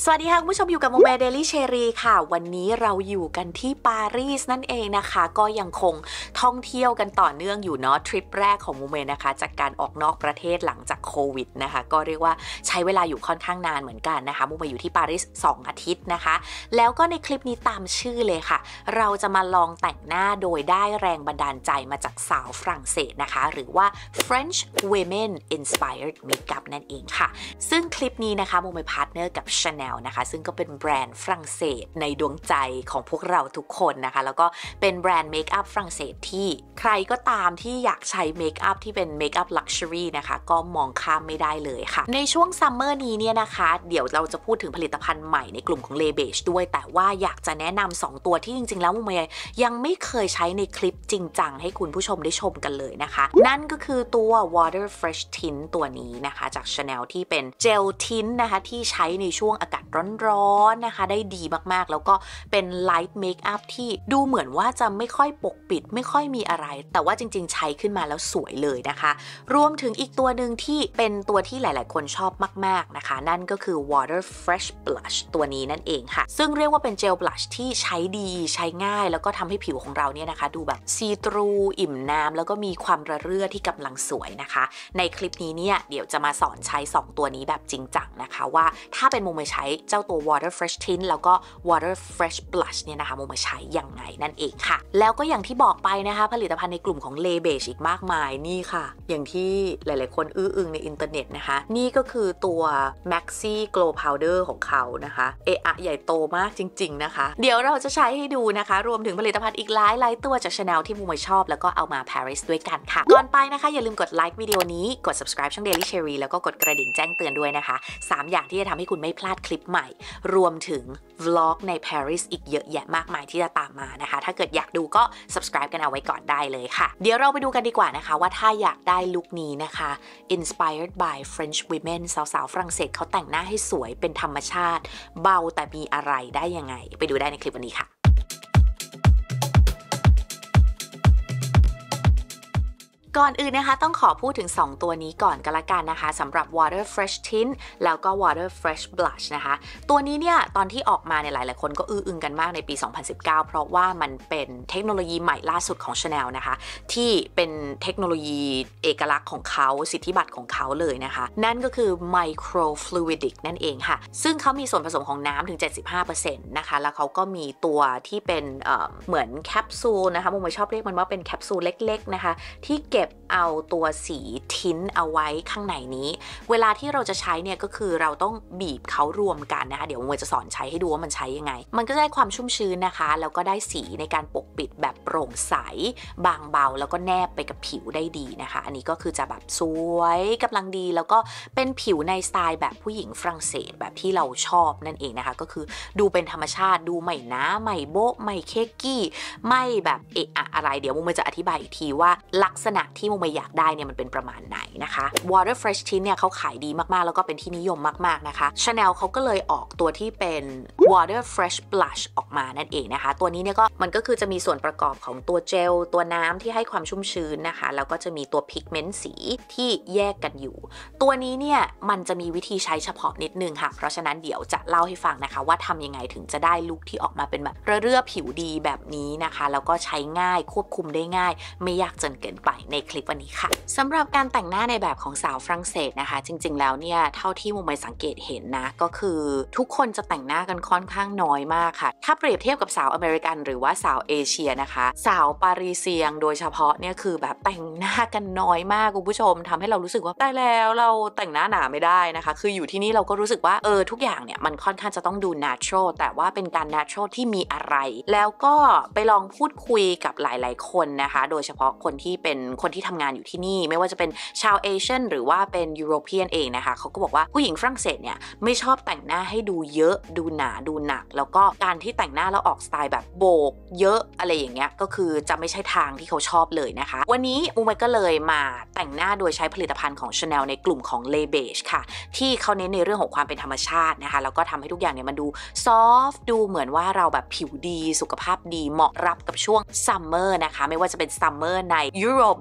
สวัสดีค่ะคุณผู้ชมอยู่กับโมเมเดลี่เชอรี่ค่ะวันนี้เราอยู่กันที่ปารีสนั่นเองนะคะก็ยังคงท่องเที่ยวกันต่อเนื่องอยู่เนาะทริปแรกของโมเมนะคะจากการออกนอกประเทศหลังจากโควิดนะคะก็เรียกว่าใช้เวลาอยู่ค่อนข้างนานเหมือนกันนะคะโมเมอยู่ที่ปารีส2 อาทิตย์นะคะแล้วก็ในคลิปนี้ตามชื่อเลยค่ะเราจะมาลองแต่งหน้าโดยได้แรงบันดาลใจมาจากสาวฝรั่งเศสนะคะหรือว่า French Women Inspired Makeup นั่นเองค่ะซึ่งคลิปนี้นะคะโมเมพาร์ทเนอร์กับ Chanelนะคะซึ่งก็เป็นแบรนด์ฝรั่งเศสในดวงใจของพวกเราทุกคนนะคะแล้วก็เป็นแบรนด์เมคอัพฝรั่งเศสที่ใครก็ตามที่อยากใช้เมคอัพที่เป็นเมคอัพลักชัวรี่นะคะก็มองข้ามไม่ได้เลยค่ะในช่วงซัมเมอร์นี้เนี่ยนะคะเดี๋ยวเราจะพูดถึงผลิตภัณฑ์ใหม่ในกลุ่มของ Le Beige ด้วยแต่ว่าอยากจะแนะนำ2 ตัวที่จริงๆแล้วโมเมยังไม่เคยใช้ในคลิปจริงจังให้คุณผู้ชมได้ชมกันเลยนะคะนั่นก็คือตัว Water Fresh Tint ตัวนี้นะคะจาก Chanel ที่เป็นเจลทินนะคะที่ใช้ในช่วงอากาศร้อนๆนะคะได้ดีมากๆแล้วก็เป็นไลท์เมคอัพที่ดูเหมือนว่าจะไม่ค่อยปกปิดไม่ค่อยมีอะไรแต่ว่าจริงๆใช้ขึ้นมาแล้วสวยเลยนะคะรวมถึงอีกตัวหนึ่งที่เป็นตัวที่หลายๆคนชอบมากๆนะคะนั่นก็คือ Water Fresh Blush ตัวนี้นั่นเองค่ะซึ่งเรียกว่าเป็นเจลบลัชที่ใช้ดีใช้ง่ายแล้วก็ทำให้ผิวของเราเนี่ยนะคะดูแบบซีทรูอิ่มน้ำแล้วก็มีความระเรื่อที่กำลังสวยนะคะในคลิปนี้เนี่ยเดี๋ยวจะมาสอนใช้2 ตัวนี้แบบจริงจังนะคะว่าถ้าเป็นโมเมใช้เจ้าตัว Water Fresh Tint แล้วก็ Water Fresh Blush เนี่ยนะคะโมมาใช้ยังไงนั่นเองค่ะแล้วก็อย่างที่บอกไปนะคะผลิตภัณฑ์ในกลุ่มของ Le Beige อีกมากมายนี่ค่ะอย่างที่หลายๆคนอื้ออึงในอินเทอร์เน็ตนะคะนี่ก็คือตัว Maxi Glow Powder ของเขานะคะใหญ่โตมากจริงๆนะคะเดี๋ยวเราจะใช้ให้ดูนะคะรวมถึงผลิตภัณฑ์อีกหลายตัวจาก Chanel ที่โมมาชอบแล้วก็เอามา Paris ด้วยกันค่ะก่อนไปนะคะอย่าลืมกดไลค์วิดีโอนี้กด subscribe ช่อง Daily Cherry แล้วก็กดกระดิ่งแจ้งเตือนด้วยนะคะ3 อย่างที่จะทำให้คุณไม่พลาดคลิปใหม่รวมถึง vlog ใน Paris อีกเยอะแยะมากมายที่จะตามมานะคะถ้าเกิดอยากดูก็ subscribe กันเอาไว้ก่อนได้เลยค่ะเดี๋ยวเราไปดูกันดีกว่านะคะว่าถ้าอยากได้ลุคนี้นะคะ inspired by French women สาวๆฝรั่งเศสเขาแต่งหน้าให้สวยเป็นธรรมชาติเบาแต่มีอะไรได้ยังไงไปดูได้ในคลิปวันนี้ค่ะก่อนอื่นนะคะต้องขอพูดถึง2 ตัวนี้ก่อนกันละกันนะคะสำหรับ Water Fresh Tint แล้วก็ Water Fresh Blush นะคะตัวนี้เนี่ยตอนที่ออกมาเนี่ยหลายๆคนก็อื้ออึงกันมากในปี 2019 เพราะว่ามันเป็นเทคโนโลยีใหม่ล่าสุดของ Chanel นะคะที่เป็นเทคโนโลยีเอกลักษณ์ของเขาสิทธิบัตรของเขาเลยนะคะนั่นก็คือ Microfluidic นั่นเองค่ะซึ่งเขามีส่วนผสมของน้ำถึง 75% นะคะแล้วเขาก็มีตัวที่เป็นเหมือนแคปซูลนะคะโมชอบเรียกมันว่าเป็นแคปซูลเล็กๆนะคะที่เก็บเอาตัวสีทินเอาไว้ข้างในนี้เวลาที่เราจะใช้เนี่ยก็คือเราต้องบีบเขารวมกันนะคะเดี๋ยวโมจะสอนใช้ให้ดูว่ามันใช้ยังไงมันก็ได้ความชุ่มชื้นนะคะแล้วก็ได้สีในการปกปิดแบบโปร่งใสบางเบาแล้วก็แนบไปกับผิวได้ดีนะคะอันนี้ก็คือจะแบบสวยกำลังดีแล้วก็เป็นผิวในสไตล์แบบผู้หญิงฝรั่งเศสแบบที่เราชอบนั่นเองนะคะก็คือดูเป็นธรรมชาติดูไม่หนาไม่โบ๊ะไม่เค้กกี้ไม่แบบอะไรเดี๋ยวโมจะอธิบายอีกทีว่าลักษณะที่โมอยากได้เนี่ยมันเป็นประมาณไหนนะคะ Water Fresh Tint เนี่ยเขาขายดีมากๆแล้วก็เป็นที่นิยมมากๆนะคะ Chanel เขาก็เลยออกตัวที่เป็น Water Fresh Blush ออกมานั่นเองนะคะตัวนี้เนี่ยก็มันก็คือจะมีส่วนประกอบของตัวเจลตัวน้ำที่ให้ความชุ่มชื้นนะคะแล้วก็จะมีตัวพิกเมนต์สีที่แยกกันอยู่ตัวนี้เนี่ยมันจะมีวิธีใช้เฉพาะนิดนึงค่ะเพราะฉะนั้นเดี๋ยวจะเล่าให้ฟังนะคะว่าทำยังไงถึงจะได้ลุคที่ออกมาเป็นแบบเรื่อผิวดีแบบนี้นะคะแล้วก็ใช้ง่ายควบคุมได้ง่ายไม่ยากจนเกินไปในคลิปวันนี้ค่ะสำหรับการแต่งหน้าในแบบของสาวฝรั่งเศสนะคะจริงๆแล้วเนี่ยเท่าที่โมไม่สังเกตเห็นนะก็คือทุกคนจะแต่งหน้ากันค่อนข้างน้อยมากค่ะถ้าเปรียบเทียบกับสาวอเมริกันหรือว่าสาวเอเชียนะคะสาวปารีเซียงโดยเฉพาะเนี่ยคือแบบแต่งหน้ากันน้อยมากคุณผู้ชมทำให้เรารู้สึกว่าได้แล้วเราแต่งหน้าหนาไม่ได้นะคะคืออยู่ที่นี่เราก็รู้สึกว่าทุกอย่างเนี่ยมันค่อนข้างจะต้องดู natural แต่ว่าเป็นการ natural ที่มีอะไรแล้วก็ไปลองพูดคุยกับหลายๆคนนะคะโดยเฉพาะคนที่เป็นคนที่ทำงานอยู่ที่นี่ไม่ว่าจะเป็นชาวเอเชียนหรือว่าเป็นยุโรเปียนเองนะคะเขาก็บอกว่าผู้หญิงฝรั่งเศสเนี่ยไม่ชอบแต่งหน้าให้ดูเยอะดูหนาดูหนักแล้วก็การที่แต่งหน้าแล้วออกสไตล์แบบโบกเยอะอะไรอย่างเงี้ยก็คือจะไม่ใช่ทางที่เขาชอบเลยนะคะวันนี้มูเมก็เลยมาแต่งหน้าโดยใช้ผลิตภัณฑ์ของ Chanel ในกลุ่มของ Le Beige ค่ะที่เขาเน้นในเรื่องของความเป็นธรรมชาตินะคะแล้วก็ทำให้ทุกอย่างเนี่ยมันดูซอฟต์ดูเหมือนว่าเราแบบผิวดีสุขภาพดีเหมาะรับกับช่วงซัมเมอร์นะคะไม่ว่าจะเป็นซัมเมอร์ในยุโรปแบบตอน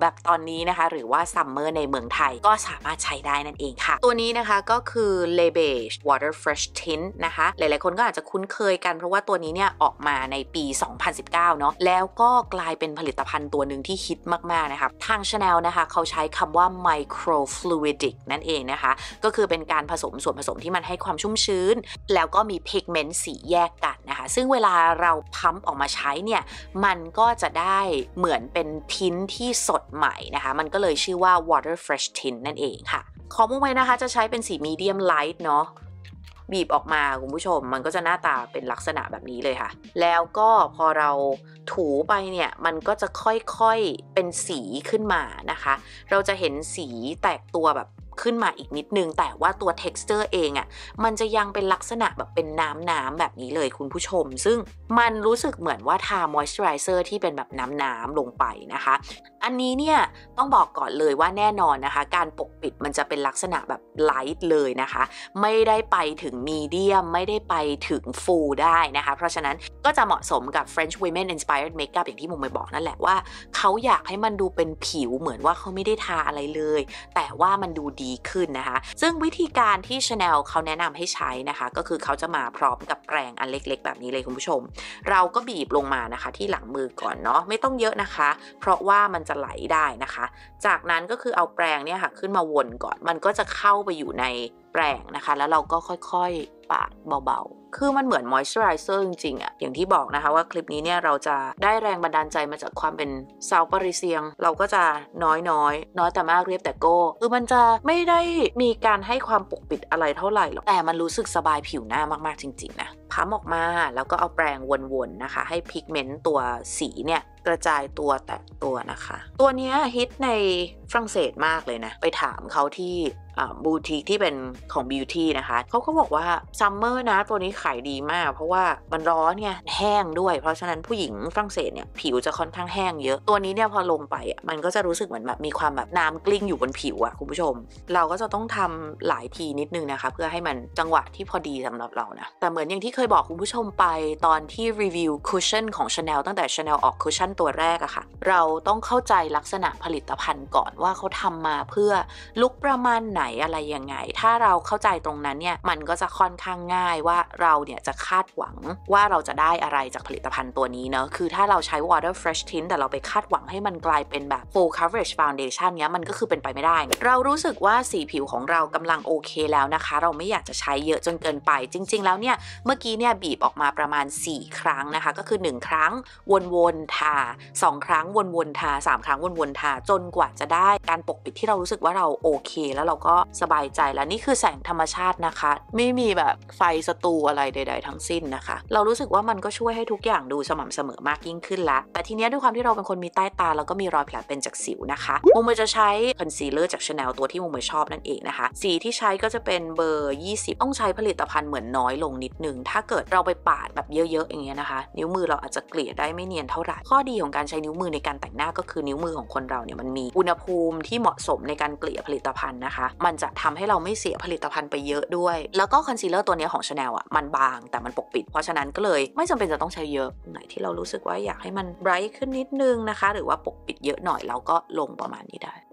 นี้นะคะหรือว่าซัมเมอร์ในเมืองไทยก็สามารถใช้ได้นั่นเองค่ะตัวนี้นะคะก็คือ Le Beige Water Fresh Tint นะคะหลายๆคนก็อาจจะคุ้นเคยกันเพราะว่าตัวนี้เนี่ยออกมาในปี 2019 เนาะแล้วก็กลายเป็นผลิตภัณฑ์ตัวหนึ่งที่ฮิตมากๆนะคะทาง Chanel นะคะเขาใช้คำว่า microfluidic นั่นเองนะคะก็คือเป็นการผสมส่วนผสมที่มันให้ความชุ่มชื้นแล้วก็มีพิกเมนต์สีแยกกันนะคะซึ่งเวลาเราพัมป์ออกมาใช้เนี่ยมันก็จะได้เหมือนเป็นทินที่สดใหม่นะคะมันก็เลยชื่อว่า water fresh tint นั่นเองค่ะของมุมไว้นะคะจะใช้เป็นสี medium light เนาะบีบออกมาคุณผู้ชมมันก็จะหน้าตาเป็นลักษณะแบบนี้เลยค่ะแล้วก็พอเราถูไปเนี่ยมันก็จะค่อยๆเป็นสีขึ้นมานะคะเราจะเห็นสีแตกตัวแบบขึ้นมาอีกนิดนึงแต่ว่าตัว texture เองอ่ะมันจะยังเป็นลักษณะแบบเป็นน้ำแบบนี้เลยคุณผู้ชมซึ่งมันรู้สึกเหมือนว่าทา moisturizer ที่เป็นแบบน้ำลงไปนะคะอันนี้เนี่ยต้องบอกก่อนเลยว่าแน่นอนนะคะการปกปิดมันจะเป็นลักษณะแบบ light เลยนะคะไม่ได้ไปถึง medium ไม่ได้ไปถึง full ได้นะคะเพราะฉะนั้นก็จะเหมาะสมกับ French women inspired makeup อย่างที่มุมไปบอกนั่นแหละว่าเขาอยากให้มันดูเป็นผิวเหมือนว่าเขาไม่ได้ทาอะไรเลยแต่ว่ามันดูดีขึ้นนะคะซึ่งวิธีการที่ Chanel เขาแนะนำให้ใช้นะคะก็คือเขาจะมาพร้อมกับแปรงอันเล็กๆแบบนี้เลยคุณผู้ชมเราก็บีบลงมานะคะที่หลังมือก่อนเนาะไม่ต้องเยอะนะคะเพราะว่ามันจะไหลได้นะคะจากนั้นก็คือเอาแปรงเนี่ยค่ะขึ้นมาวนก่อนมันก็จะเข้าไปอยู่ในแปรงนะคะแล้วเราก็ค่อยๆปาดเบาๆคือมันเหมือนมอยส์เจอไรเซอร์จริงๆอะอย่างที่บอกนะคะว่าคลิปนี้เนี่ยเราจะได้แรงบันดาลใจมาจากความเป็นซาวปาริเซียงเราก็จะน้อยแต่มากเรียบแต่โก้คือมันจะไม่ได้มีการให้ความปกปิดอะไรเท่าไหร่หรอกแต่มันรู้สึกสบายผิวหน้ามากๆจริงๆนะพับออกมาแล้วก็เอาแปรงวนๆนะคะให้พิกเมนต์ตัวสีเนี่ยกระจายตัวแตกตัวนะคะตัวนี้ฮิตในฝรั่งเศสมากเลยนะไปถามเขาที่บูติกที่เป็นของบิวตี้นะคะเขาก็บอกว่าซัมเมอร์นะตัวนี้ขายดีมากเพราะว่ามันร้อนไงแห้งด้วยเพราะฉะนั้นผู้หญิงฝรั่งเศสเนี่ยผิวจะค่อนข้างแห้งเยอะตัวนี้เนี่ยพอลงไปมันก็จะรู้สึกเหมือนแบบมีความแบบน้ำกลิ้งอยู่บนผิวคุณผู้ชมเราก็จะต้องทำหลายทีนิดนึงนะคะเพื่อให้มันจังหวะที่พอดีสำหรับเรานะแต่เหมือนอย่างที่เคยบอกคุณผู้ชมไปตอนที่รีวิวคุชชั่นของ Chanel ตั้งแต่ Chanel ออกคุชชั่นตัวแรกอะค่ะเราต้องเข้าใจลักษณะผลิตภัณฑ์ก่อนว่าเขาทำมาเพื่อลุคประมาณไหนอะไรยังไงถ้าเราเข้าใจตรงนั้นเนี่ยมันก็จะค่อนข้างง่ายว่าเราเนี่ยจะคาดหวังว่าเราจะได้อะไรจากผลิตภัณฑ์ตัวนี้เนอะคือถ้าเราใช้ water fresh tint แต่เราไปคาดหวังให้มันกลายเป็นแบบ full coverage foundation เนี้ยมันก็คือเป็นไปไม่ได้เรารู้สึกว่าสีผิวของเรากำลังโอเคแล้วนะคะเราไม่อยากจะใช้เยอะจนเกินไปจริงๆแล้วเนี่ยเมื่อกี้เนี่ยบีบออกมาประมาณ4ครั้งนะคะก็คือ1ครั้งวนๆทา2ครั้งวนๆทา3ครั้งวนๆทาจนกว่าจะได้การปกปิดที่เรารู้สึกว่าเราโอเคแล้วเราก็สบายใจแล้วนี่คือแสงธรรมชาตินะคะไม่มีแบบไฟสตูอะไรใดๆทั้งสิ้นนะคะเรารู้สึกว่ามันก็ช่วยให้ทุกอย่างดูสม่ำเสมอมากยิ่งขึ้นละแต่ทีเนี้ยด้วยความที่เราเป็นคนมีใต้ตาแล้วก็มีรอยแผลเป็นจากสิวนะคะมุมจะใช้คอนซีลเลอร์จาก Chanel ตัวที่มุมชอบนั่นเองนะคะสีที่ใช้ก็จะเป็นเบอร์20ต้องใช้ผลิตภัณฑ์เหมือนน้อยลงนิดนึงถ้าเกิดเราไปปาดแบบเยอะๆอย่างเงี้ยนะคะนิ้วมือเราอาจจะเกลี่ยได้ไม่เนียนเท่าไหร่ข้อดีของการใช้นิ้วมือในการแต่งหน้าก็คือนิ้วมือของคนเราเนี่ยมันมีอุณหภูมิที่เหมาะสมในการเกลี่ยผลิตภัณฑ์นะคะมันจะทำให้เราไม่เสียผลิตภัณฑ์ไปเยอะด้วยแล้วก็คอนซีลเลอร์ตัวนี้ของ Chanel มันบางแต่มันปกปิดเพราะฉะนั้นก็เลยไม่จำเป็นจะต้องใช้เยอะไหนที่เรารู้สึกว่าอยากให้มันไบรท์ขึ้นนิดนึงนะคะหรือว่าปกปิดเยอะหน่อยเราก็ลงประมาณนี้ได้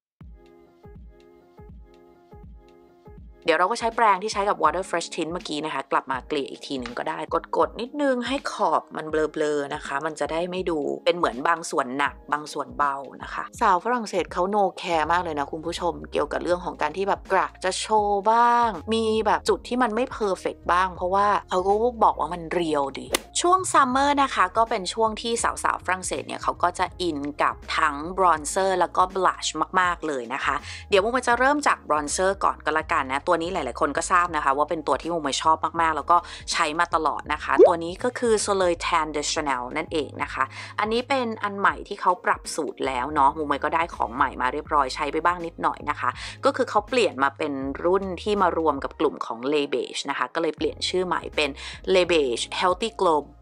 เดี๋ยวเราก็ใช้แปรงที่ใช้กับ water fresh tint เมื่อกี้นะคะกลับมาเกลี่ยอีกทีหนึ่งก็ได้กดนิดนึงให้ขอบมันเบลอๆนะคะมันจะได้ไม่ดูเป็นเหมือนบางส่วนหนักบางส่วนเบานะคะสาวฝรั่งเศสเขาโนแคร์มากเลยนะคุณผู้ชมเกี่ยวกับเรื่องของการที่แบบกระจะโชว์บ้างมีแบบจุดที่มันไม่เพอร์เฟกต์บ้างเพราะว่าเขาก็บอกว่ามันเรียวดีช่วงซัมเมอร์นะคะก็เป็นช่วงที่สาวๆฝรั่งเศสเนี่ยเขาก็จะอินกับทั้งบรอนเซอร์แล้วก็บลัชมากๆเลยนะคะเดี๋ยวมุมจะเริ่มจากบรอนเซอร์ก่อนก็แล้วกันนะตัวนี้หลายๆคนก็ทราบนะคะว่าเป็นตัวที่มุมชอบมากๆแล้วก็ใช้มาตลอดนะคะตัวนี้ก็คือ Soleil Tan de Chanel นั่นเองนะคะอันนี้เป็นอันใหม่ที่เขาปรับสูตรแล้วเนาะมุมก็ได้ของใหม่มาเรียบร้อยใช้ไปบ้างนิดหน่อยนะคะก็คือเขาเปลี่ยนมาเป็นรุ่นที่มารวมกับกลุ่มของ Le Beige นะคะก็เลยเปลี่ยนชื่อใหม่เป็น Le Beige Healthy Glow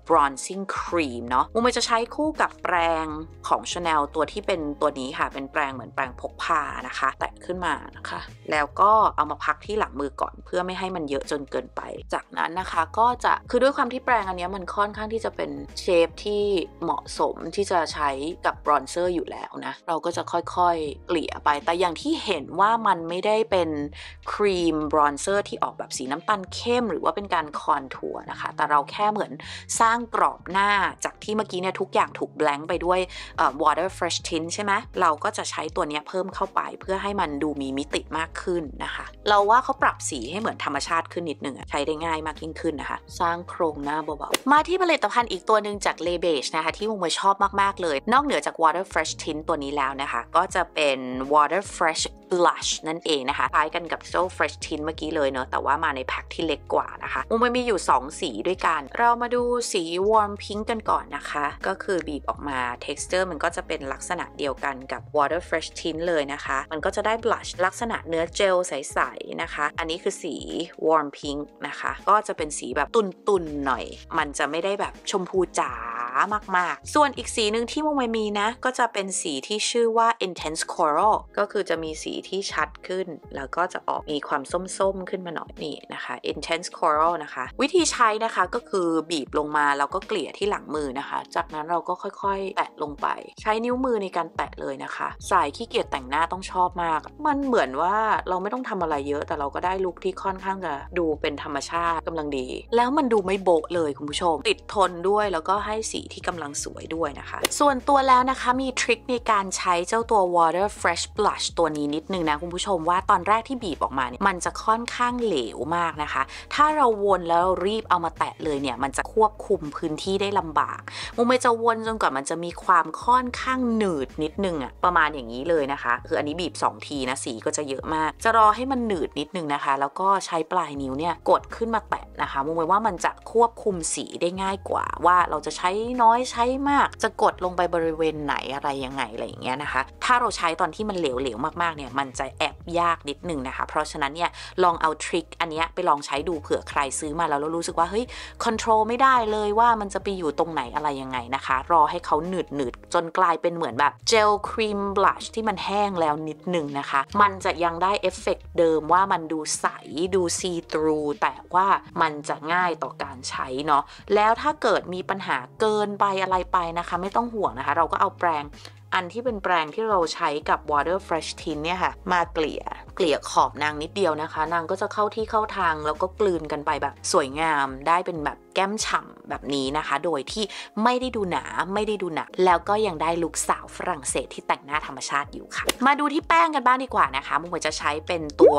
bronzing cream เนาะมุมจะใช้คู่กับแปรงของ Chanel ตัวที่เป็นตัวนี้ค่ะเป็นแปรงเหมือนแปรงพกพานะคะแตะขึ้นมานะคะแล้วก็เอามาพักที่หลังมือก่อนเพื่อไม่ให้มันเยอะจนเกินไปจากนั้นนะคะก็จะคือด้วยความที่แปรงอันนี้มันค่อนข้างที่จะเป็นเชฟที่เหมาะสมที่จะใช้กับบรอนเซอร์อยู่แล้วนะเราก็จะค่อยๆเกลี่ยไปแต่อย่างที่เห็นว่ามันไม่ได้เป็นครีมบรอนเซอร์ที่ออกแบบสีน้ำตาลเข้มหรือว่าเป็นการคอนทัวร์นะคะแต่เราแค่เหมือนสร้างกรอบหน้าจากที่เมื่อกี้เนี่ยทุกอย่างถูกแบล็งไปด้วยwater fresh tint ใช่ไหมเราก็จะใช้ตัวนี้เพิ่มเข้าไปเพื่อให้มันดูมีมิติมากขึ้นนะคะเราว่าเขาปรับสีให้เหมือนธรรมชาติขึ้นนิดนึงใช้ได้ง่ายมากยิ่งขึ้นนะคะสร้างโครงหน้าเบาๆมาที่ผลิตภัณฑ์อีกตัวหนึ่งจาก Le Beige นะคะที่มุมชอบมากๆเลยนอกเหนือจาก water fresh tint ตัวนี้แล้วนะคะก็จะเป็น water fresh blush นั่นเองนะคะคล้ายกันกับ so fresh tint เมื่อกี้เลยเนอะแต่ว่ามาในแพ็คที่เล็กกว่านะคะมันมีอยู่2สีด้วยกันเรามาดูสี warm pink กันก่อนนะคะก็คือบีบออกมา texture มันก็จะเป็นลักษณะเดียวกันกับ water fresh tint เลยนะคะมันก็จะได้ blush ลักษณะเนื้อเจลใสๆนะคะอันนี้คือสี warm pink นะคะก็จะเป็นสีแบบตุนๆหน่อยมันจะไม่ได้แบบชมพูจ๋ามากๆส่วนอีกสีหนึ่งที่มุมมีนะก็จะเป็นสีที่ชื่อว่า intense coral ก็คือจะมีสีที่ชัดขึ้นแล้วก็จะออกมีความส้มๆขึ้นมาหน่อยนี่นะคะ intense coral นะคะวิธีใช้นะคะก็คือบีบลงมาแล้วก็เกลี่ยที่หลังมือนะคะจากนั้นเราก็ค่อยๆแตะลงไปใช้นิ้วมือในการแตะเลยนะคะสายขี้เกียจแต่งหน้าต้องชอบมากมันเหมือนว่าเราไม่ต้องทำอะไรเยอะแต่เราก็ได้ลุคที่ค่อนข้างจะดูเป็นธรรมชาติกำลังดีแล้วมันดูไม่โบะเลยคุณผู้ชมติดทนด้วยแล้วก็ให้สีที่กำลังสวยด้วยนะคะส่วนตัวแล้วนะคะมีทริคในการใช้เจ้าตัว water fresh blush ตัวนี้นิดนึงนะคุณผู้ชมว่าตอนแรกที่บีบออกมาเนี่ยมันจะค่อนข้างเหลวมากนะคะถ้าเราวนแล้วรีบเอามาแตะเลยเนี่ยมันจะควบคุมพื้นที่ได้ลำบากมุมจะวนจนกว่ามันจะมีความค่อนข้างหนืดนิดนึงอะประมาณอย่างนี้เลยนะคะคืออันนี้บีบ2ทีนะสีก็จะเยอะมากจะรอให้มันหนืดนิดนึงนะคะแล้วก็ใช้ปลายนิ้วเนี่ยกดขึ้นมาแตะนะคะมุมว่ามันจะควบคุมสีได้ง่ายกว่าว่าเราจะใช้น้อยใช้มากจะกดลงไปบริเวณไหนอะไรยังไงอะไรอย่างเงี้ยนะคะถ้าเราใช้ตอนที่มันเหลวๆมากๆเนี่ยมันจะแอบยากนิดนึงนะคะเพราะฉะนั้นเนี่ยลองเอาทริคอันนี้ไปลองใช้ดูเผื่อใครซื้อมาแล้วรู้สึกว่าเฮ้ยคอนโทรลไม่ได้เลยว่ามันจะไปอยู่ตรงไหนอะไรยังไงนะคะรอให้เขาหนืดจนกลายเป็นเหมือนแบบเจลครีมบลัชที่มันแห้งแล้วนิดนึงนะคะมันจะยังได้เอฟเฟกต์เดิมว่ามันดูใสดูซีทรูแต่ว่ามันจะง่ายต่อการใช้เนาะแล้วถ้าเกิดมีปัญหาเกินไปอะไรไปนะคะไม่ต้องห่วงนะคะเราก็เอาแปรงอันที่เป็นแปรงที่เราใช้กับ water fresh tint เนี่ยค่ะมาเกลี่ยขอบนางนิดเดียวนะคะนางก็จะเข้าที่เข้าทางแล้วก็กลืนกันไปแบบสวยงามได้เป็นแบบแก้มฉ่ำแบบนี้นะคะโดยที่ไม่ได้ดูหนาไม่ได้ดูหนักแล้วก็ยังได้ลุคสาวฝรั่งเศสที่แต่งหน้าธรรมชาติอยู่ค่ะมาดูที่แป้งกันบ้างดีกว่านะคะมุมจะใช้เป็นตัว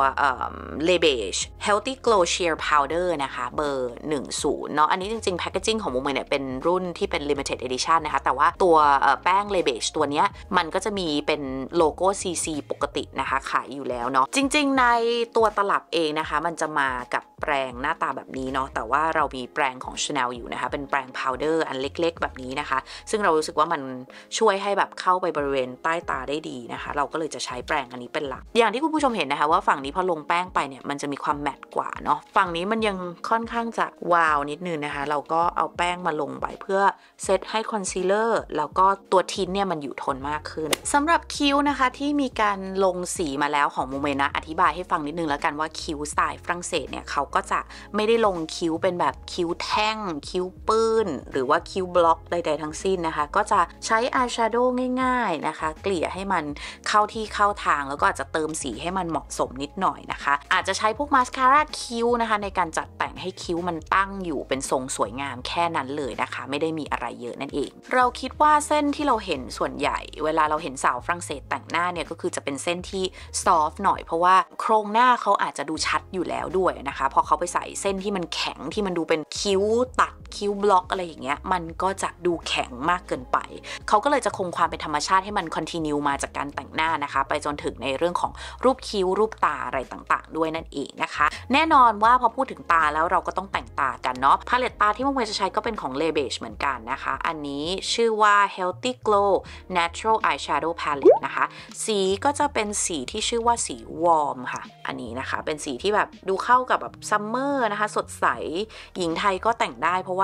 Le Beige Healthy Glow Sheer Powder นะคะเบอร์ 10เนาะอันนี้จริงๆแพคเกจจิ้งของมุมเนี่ยเป็นรุ่นที่เป็น Limited Edition นะคะแต่ว่าตัวแป้ง Le Beige ตัวเนี้ยมันก็จะมีเป็นโลโก้ CC ปกตินะคะขายอยู่แล้วเนาะจริงๆในตัวตลับเองนะคะมันจะมากับแปรงหน้าตาแบบนี้เนาะแต่ว่าเรามีแปรงของ Chanel อยู่นะคะเป็นแปรงพาวเดอร์อันเล็กๆแบบนี้นะคะซึ่งเรารู้สึกว่ามันช่วยให้แบบเข้าไปบริเวณใต้ตาได้ดีนะคะเราก็เลยจะใช้แปรงอันนี้เป็นหลักอย่างที่คุณผู้ชมเห็นนะคะว่าฝั่งนี้พอลงแป้งไปเนี่ยมันจะมีความแมตต์กว่าเนาะฝั่งนี้มันยังค่อนข้างจะวาวนิดนึงนะคะเราก็เอาแป้งมาลงไปเพื่อเซตให้คอนซีลเลอร์แล้วก็ตัวทินเนี่ยมันอยู่ทนมากขึ้นสำหรับคิ้วนะคะที่มีการลงสีมาแล้วของโมเมนะอธิบายให้ฟังนิดนึงแล้วกันว่าคิ้วสไตล์ฝรั่งเศสเนี่ยเขาก็จะไม่ได้ลงคิ้วเป็นแบบคิ้วแท่งคิ้วปื้นหรือว่าคิ้วบล็อกใดๆทั้งสิ้นนะคะก็จะใช้อายแชโดว์ง่ายๆนะคะเกลี่ยให้มันเข้าที่เข้าทางแล้วก็อาจจะเติมสีให้มันเหมาะสมนิดหน่อยนะคะอาจจะใช้พวกมาสคาร่าคิ้วนะคะในการจัดแต่งให้คิ้วมันตั้งอยู่เป็นทรงสวยงามแค่นั้นเลยนะคะไม่ได้มีอะไรเยอะนั่นเองเราคิดว่าเส้นที่เราเห็นส่วนใหญ่เวลาเราเห็นสาวฝรั่งเศสแต่งหน้าเนี่ยก็คือจะเป็นเส้นที่ซอฟต์หน่อยเพราะว่าโครงหน้าเขาอาจจะดูชัดอยู่แล้วด้วยนะคะพอเขาไปใส่เส้นที่มันแข็งที่มันดูเป็นคิ้วตัดคิ้วบล็อกอะไรอย่างเงี้ยมันก็จะดูแข็งมากเกินไปเขาก็เลยจะคงความเป็นธรรมชาติให้มันคอนทินิวมาจากการแต่งหน้านะคะไปจนถึงในเรื่องของรูปคิ้วรูปตาอะไรต่างๆด้วยนั่นเองนะคะแน่นอนว่าพอพูดถึงตาแล้วเราก็ต้องแต่งตากันเนาะพาเลตตาที่มุกเมย์จะใช้ก็เป็นของ Le Beige เหมือนกันนะคะอันนี้ชื่อว่า Healthy Glow Natural Eyeshadow Palette นะคะสีก็จะเป็นสีที่ชื่อว่าสีวอร์มค่ะอันนี้นะคะเป็นสีที่แบบดูเข้ากับแบบซัมเมอร์นะคะสดใสหญิงไทยก็แต่งได้เพราะว่า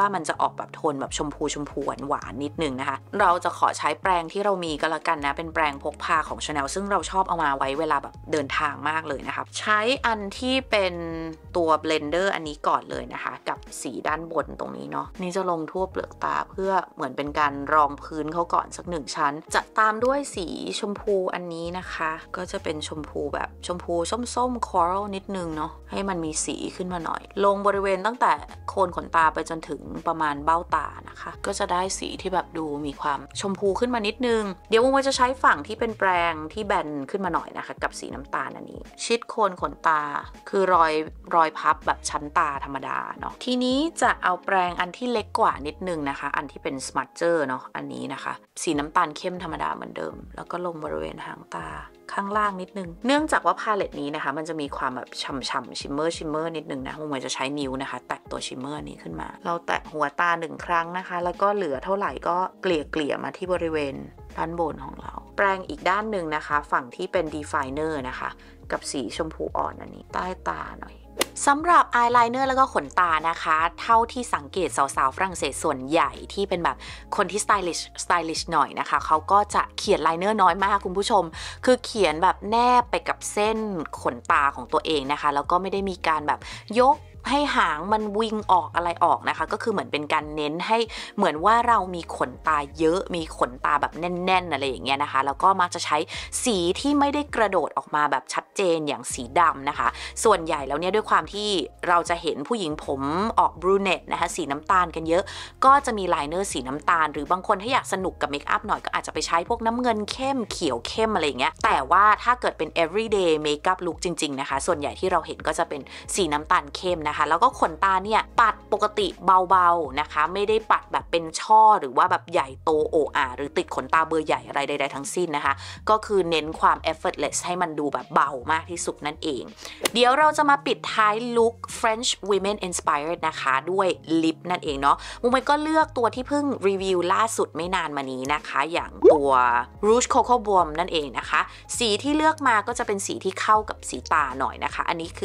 ว่ามันจะออกแบบโทนแบบชมพูหวานนิดนึงนะคะเราจะขอใช้แปรงที่เรามีก็แล้วกันนะเป็นแปรงพกพาของ Chanel ซึ่งเราชอบเอามาไว้เวลาแบบเดินทางมากเลยนะคะใช้อันที่เป็นตัวเบลนเดอร์อันนี้ก่อนเลยนะคะกับสีด้านบนตรงนี้เนาะนี่จะลงทั่วเปลือกตาเพื่อเหมือนเป็นการรองพื้นเขาก่อนสัก1 ชั้นจะตามด้วยสีชมพูอันนี้นะคะก็จะเป็นชมพูแบบชมพูส้มๆคอรัลนิดนึงเนาะให้มันมีสีขึ้นมาหน่อยลงบริเวณตั้งแต่โคนขนตาไปจนถึงประมาณเบ้าตานะคะก็จะได้สีที่แบบดูมีความชมพูขึ้นมานิดนึงเดี๋ยวจะใช้ฝั่งที่เป็นแปรงที่แบนขึ้นมาหน่อยนะคะกับสีน้ำตาลอันนี้ชิดโคนขนตาคือรอยพับแบบชั้นตาธรรมดาเนาะทีนี้จะเอาแปรงอันที่เล็กกว่านิดนึงนะคะอันที่เป็นสมัตเจอร์เนาะอันนี้นะคะสีน้ำตาลเข้มธรรมดาเหมือนเดิมแล้วก็ลงบริเวณหางตาข้างล่างนิดนึงเนื่องจากว่าพาเลตนี้นะคะมันจะมีความแบบฉ่ำๆชิมเมอร์นิดนึงนะมุมจะใช้นิ้วนะคะแตะตัวชิมเมอร์นี้ขึ้นมาเราแตะหัวตา1 ครั้งนะคะแล้วก็เหลือเท่าไหร่ก็เกลี่ยมาที่บริเวณด้านบนของเราแปรงอีกด้านหนึ่งนะคะฝั่งที่เป็น definer นะคะกับสีชมพูอ่อนอันนี้ใต้ตาหน่อยสำหรับอายไลเนอร์แล้วก็ขนตานะคะเท่าที่สังเกตสาวๆฝรั่งเศสส่วนใหญ่ที่เป็นแบบคนที่สไตลิชหน่อยนะคะเขาก็จะเขียนไลเนอร์น้อยมากคุณผู้ชมคือเขียนแบบแนบไปกับเส้นขนตาของตัวเองนะคะแล้วก็ไม่ได้มีการแบบยกให้หางมันวิงออกอะไรออกนะคะก็คือเหมือนเป็นการเน้นให้เหมือนว่าเรามีขนตาเยอะมีขนตาแบบแน่นๆอะไรอย่างเงี้ยนะคะแล้วก็มักจะใช้สีที่ไม่ได้กระโดดออกมาแบบชัดเจนอย่างสีดำนะคะส่วนใหญ่แล้วเนี่ยด้วยความที่เราจะเห็นผู้หญิงผมออกบรูเนตนะคะสีน้ำตาลกันเยอะก็จะมีไลเนอร์สีน้ำตาลหรือบางคนถ้าอยากสนุกกับเมคอัพหน่อยก็อาจจะไปใช้พวกน้ำเงินเข้มเขียวเข้มอะไรอย่างเงี้ยแต่ว่าถ้าเกิดเป็น everyday makeup look จริงๆนะคะส่วนใหญ่ที่เราเห็นก็จะเป็นสีน้ำตาลเข้มนะคะแล้วก็ขนตาเนี่ยปัดปกติเบาๆนะคะไม่ได้ปัดแบบเป็นช่อหรือว่าแบบใหญ่โตโอ้อาหรือติดขนตาเบอร์ใหญ่อะไรใดๆทั้งสิ้นนะคะก็คือเน้นความ effortless ให้มันดูแบบเบามากที่สุดนั่นเองเดี๋ยวเราจะมาปิดท้ายลุค French women inspired นะคะด้วยลิปนั่นเองเนาะมุมก็เลือกตัวที่เพิ่งรีวิวล่าสุดไม่นานมานี้นะคะอย่างตัว Rouge Coco Baume นั่นเองนะคะสีที่เลือกมาก็จะเป็นสีที่เข้ากับสีตาหน่อยนะคะอันนี้คือ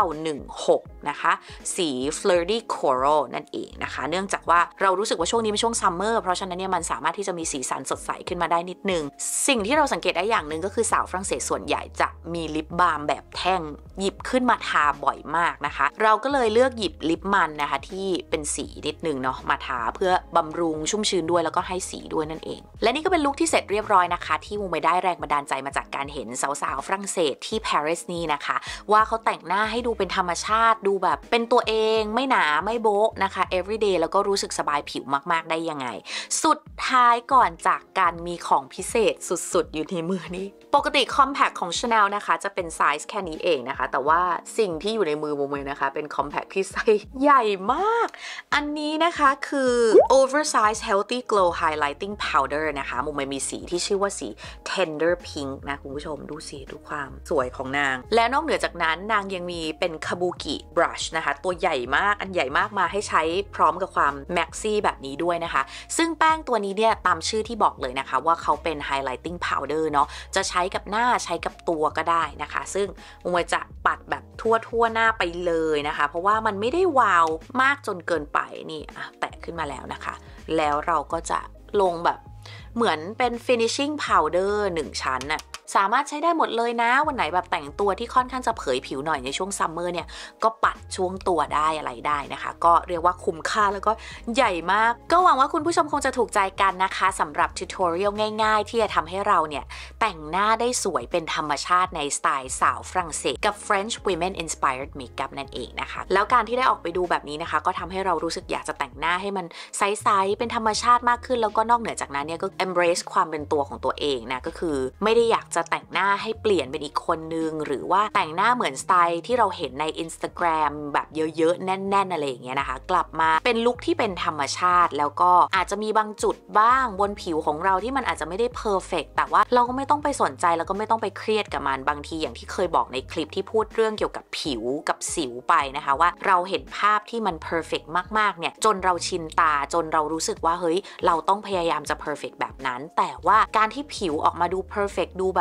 916นะคะสี flirty coral นั่นเองนะคะเนื่องจากว่าเรารู้สึกว่าช่วงนี้เป็นช่วงซัมเมอร์เพราะฉะนั้นเนี่ยมันสามารถที่จะมีสีสันสดใสขึ้นมาได้นิดนึงสิ่งที่เราสังเกตได้อย่างหนึ่งก็คือสาวฝรั่งเศสส่วนใหญ่จะมีลิปบาล์มแบบแท่งหยิบขึ้นมาทาบ่อยมากนะคะเราก็เลยเลือกหยิบลิปมันนะคะที่เป็นสีนิดนึงเนาะมาทาเพื่อบำรุงชุ่มชื้นด้วยแล้วก็ให้สีด้วยนั่นเองและนี่ก็เป็นลุคที่เสร็จเรียบร้อยนะคะที่มูไม่ได้แรงบันดาลใจมาจากการเห็นสาวๆฝรั่งเศสที่ปารีสนี่นะคะว่าเขาแต่งหน้าให้ดูเป็นธรรมชาติดูแบบเป็นตัวเองไม่หนาไม่โบ๊ะนะคะ everyday แล้วก็รู้สึกสบายผิวมากๆได้ยังไงสุดท้ายก่อนจากการมีของพิเศษสุดๆอยู่ในมือนี้ปกติ compact ของ Chanel นะคะจะเป็นไซส์แค่นี้เองนะคะแต่ว่าสิ่งที่อยู่ในมือโมเมนะคะเป็น compact ที่ไซส์ใหญ่มากอันนี้นะคะคือ oversize healthy glow highlighting powder นะคะโมเมมีสีที่ชื่อว่าสี tender pink นะคุณผู้ชมดูสิดูความสวยของนางและนอกเหนือจากนั้นนางยังมีเป็น kabuki brush นะคะตัวใหญ่มากอันใหญ่มากมาให้ใช้พร้อมกับความ maxi แบบนี้ด้วยนะคะซึ่งแป้งตัวนี้เนี่ยตามชื่อที่บอกเลยนะคะว่าเขาเป็น highlighting powder เนาะจะใช้กับหน้าใช้กับตัวก็ได้นะคะซึ่งโมจะปัดแบบทั่วหน้าไปเลยนะคะเพราะว่ามันไม่ได้วาวมากจนเกินไปนี่แตะขึ้นมาแล้วนะคะแล้วเราก็จะลงแบบเหมือนเป็น finishing powder 1 ชั้นน่ะสามารถใช้ได้หมดเลยนะวันไหนแบบแต่งตัวที่ค่อนข้างจะเผยผิวหน่อยในช่วงซัมเมอร์เนี่ยก็ปัดช่วงตัวได้อะไรได้นะคะก็เรียกว่าคุ้มค่าแล้วก็ใหญ่มากก็หวังว่าคุณผู้ชมคงจะถูกใจกันนะคะสำหรับทิวทอเรียลง่ายๆที่จะทำให้เราเนี่ยแต่งหน้าได้สวยเป็นธรรมชาติในสไตล์สาวฝรั่งเศสกับ French women inspired makeup นั่นเองนะคะแล้วการที่ได้ออกไปดูแบบนี้นะคะก็ทำให้เรารู้สึกอยากจะแต่งหน้าให้มันใสๆเป็นธรรมชาติมากขึ้นแล้วก็นอกเหนือจากนั้นเนี่ยก็ embrace ความเป็นตัวของตัวเองนะก็คือไม่ได้อยากจะแต่งหน้าให้เปลี่ยนเป็นอีกคนนึงหรือว่าแต่งหน้าเหมือนสไตล์ที่เราเห็นใน Instagram แบบเยอะๆแน่นๆอะไรอย่างเงี้ยนะคะกลับมาเป็นลุคที่เป็นธรรมชาติแล้วก็อาจจะมีบางจุดบ้างบนผิวของเราที่มันอาจจะไม่ได้เพอร์เฟกต์แต่ว่าเราก็ไม่ต้องไปสนใจแล้วก็ไม่ต้องไปเครียดกับมันบางทีอย่างที่เคยบอกในคลิปที่พูดเรื่องเกี่ยวกับผิวกับสิวไปนะคะว่าเราเห็นภาพที่มันเพอร์เฟกต์มากๆเนี่ยจนเราชินตาจนเรารู้สึกว่าเฮ้ยเราต้องพยายามจะเพอร์เฟกต์แบบนั้นแต่ว่าการที่ผิวออกมาดูเพอร์เฟกต์ดูแบบ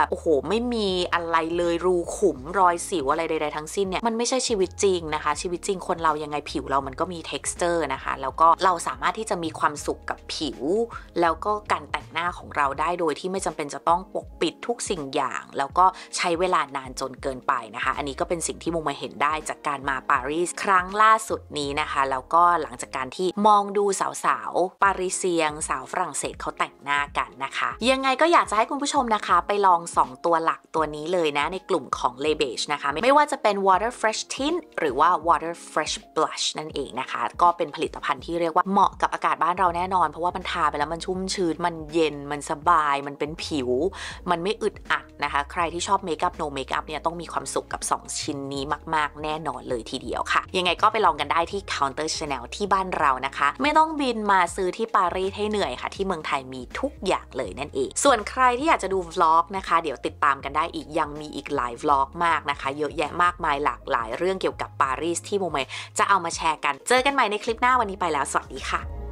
แบบโอ้โหไม่มีอะไรเลยรูขุมรอยสิวอะไรใดๆทั้งสิ้นเนี่ยมันไม่ใช่ชีวิตจริงนะคะชีวิตจริงคนเรายังไงผิวเรามันก็มี texture นะคะแล้วก็เราสามารถที่จะมีความสุขกับผิวแล้วก็การแต่งหน้าของเราได้โดยที่ไม่จำเป็นจะต้องปกปิดทุกสิ่งอย่างแล้วก็ใช้เวลานานจนเกินไปนะคะอันนี้ก็เป็นสิ่งที่มุมมาเห็นได้จากการมาปารีสครั้งล่าสุดนี้นะคะแล้วก็หลังจากการที่มองดูสาวๆปารีเซียงสาวฝรั่งเศสเขาแต่งหน้ากันนะคะยังไงก็อยากจะให้คุณผู้ชมนะคะไปลอง2ตัวหลักตัวนี้เลยนะในกลุ่มของ Le Beige นะคะไม่ว่าจะเป็น Water Fresh Tint หรือว่า Water Fresh Blush นั่นเองนะคะก็เป็นผลิตภัณฑ์ที่เรียกว่าเหมาะกับอากาศบ้านเราแน่นอนเพราะว่ามันทาไปแล้วมันชุ่มชื้นมันเย็นมันสบายมันเป็นผิวมันไม่อึดอัดนะคะใครที่ชอบเมคอัพ no เมคอัพเนี่ยต้องมีความสุขกับ2ชิ้นนี้มากๆแน่นอนเลยทีเดียวค่ะยังไงก็ไปลองกันได้ที่ Counter Chanel ที่บ้านเรานะคะไม่ต้องบินมาซื้อที่ปารีสให้เหนื่อยค่ะที่เมืองไทยมีทุกอย่างเลยนั่นเองส่วนใครที่อยากจะดู vlog นะคะเดี๋ยวติดตามกันได้อีกยังมีอีกหลาย vlog มากนะคะเยอะแยะมากมายหลากหลายเรื่องเกี่ยวกับปารีสที่โมเมจะเอามาแชร์กันเจอกันใหม่ในคลิปหน้าวันนี้ไปแล้วสวัสดีค่ะ